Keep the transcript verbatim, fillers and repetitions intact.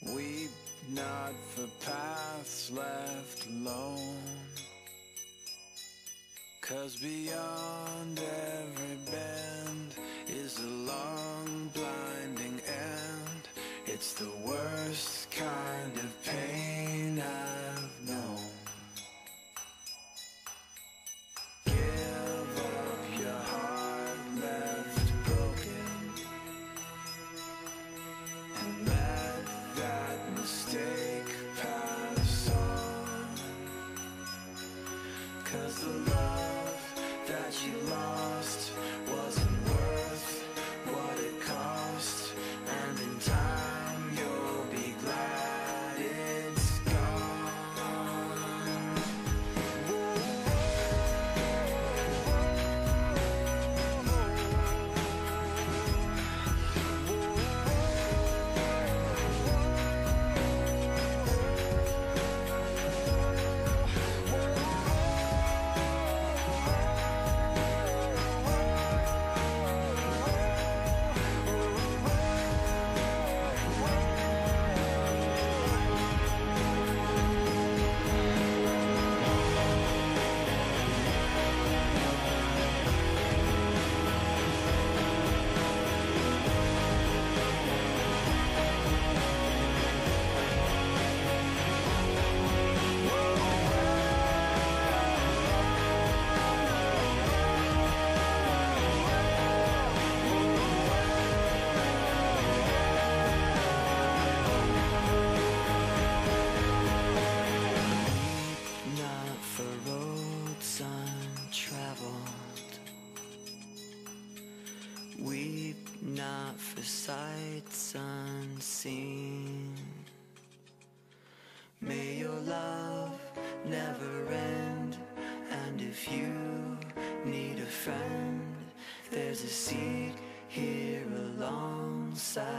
Weep not for paths left alone, 'cause beyond every bend is a long blinding end. It's the worst kind of pain I've known. Give up your heart left broken, and let that mistake pass on. 'Cause the love that you lost wasn't worth what it cost, and in time you'll be glad it's gone. Not for roads untraveled, weep not for sights unseen. May your love never end, and if you need a friend, there's a seat here alongside.